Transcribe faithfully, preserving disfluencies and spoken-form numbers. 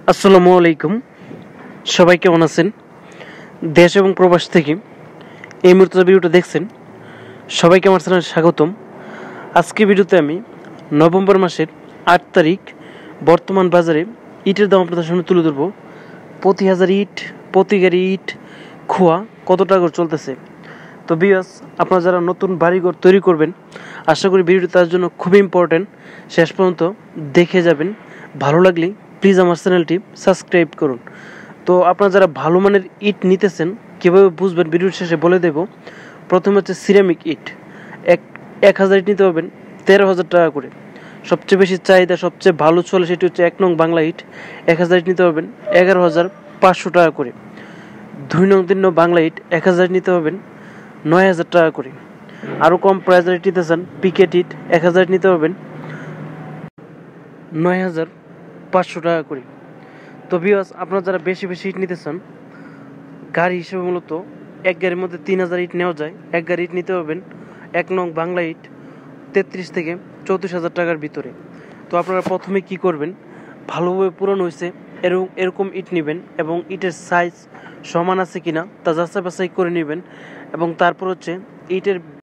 আসসালামু আলাইকুম, সবাই কেমন আছেন? দেশ এবং প্রবাস থেকে এই মুহূর্তে ভিডিওটা দেখছেন, সবাইকে আমার চ্যানেলে স্বাগতম। আজকে ভিডিওতে আমি নভেম্বর মাসের আট তারিখ বর্তমান বাজারে ইটের দাম আপনাদের সামনে তুলে ধরবো। প্রতি হাজার ইট, প্রতি গাড়ি ইট খোয়া কত টাকা করে চলতেছে। তো ভিউয়ার্স, আপনারা যারা নতুন বাড়িঘর তৈরি করবেন, আশা করি ভিডিওটি তার জন্য খুবই ইম্পর্টেন্ট। শেষ পর্যন্ত দেখে যাবেন। ভালো লাগলে প্লিজ আমার চ্যানেলটি সাবস্ক্রাইব করুন। তো আপনারা যারা ভালো মানের ইট নিতেছেন, কীভাবে বুঝবেন ভিডিওর শেষে বলে দেব। প্রথমে হচ্ছে সিরামিক ইট, এক এক হাজার ইট নিতে পারবেন তেরো হাজার টাকা করে। সবচেয়ে বেশি চাহিদা, সবচেয়ে ভালো চলে সেটি হচ্ছে এক নং বাংলা ইট, এক হাজার ইট নিতে পারবেন এগারো হাজার পাঁচশো টাকা করে। দুই নং তিন নং বাংলা ইট এক হাজার ইট নিতে পারবেন নয় হাজার টাকা করে। আরও কম প্রাইসের ইট নিতে চান, পিকেট ইট এক হাজার ইট নিতে পারবেন নয় হাজার পাঁচশো টাকা করে। তো ভিউয়ার্স, আপনারা যারা বেশি বেশি ইট নিতে চান, গাড়ি হিসেবে মূলত এক গাড়ির মধ্যে তিন হাজার ইট নেওয়া যায়। এক গাড়ি ইট নিতে পারবেন এক নং বাংলা ইট তেত্রিশ থেকে চৌত্রিশ হাজার টাকার ভিতরে। তো আপনারা প্রথমে কি করবেন, ভালোভাবে পুরানো হয়েছে এরকম এরকম ইট নেবেন এবং ইটের সাইজ সমান আছে কিনা তা যাচাই বাছাই করে নেবেন। এবং তারপর হচ্ছে ইটের